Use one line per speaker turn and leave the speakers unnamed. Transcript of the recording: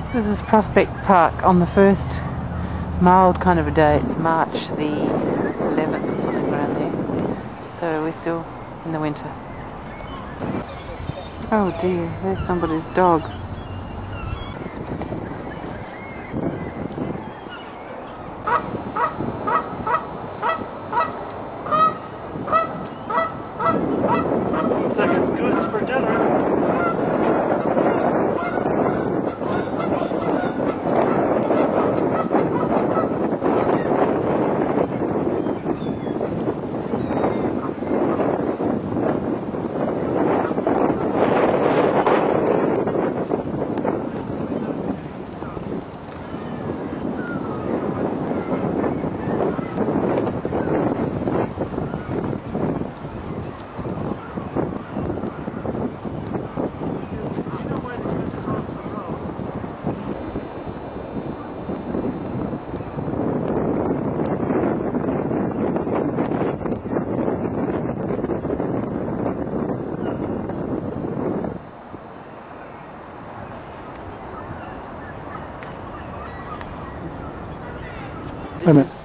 This is Prospect Park on the first mild kind of a day. It's March the 11th or something around there. So we're still in the winter. Oh dear, there's somebody's dog.
Looks like it's goose for dinner.
Wait a minute.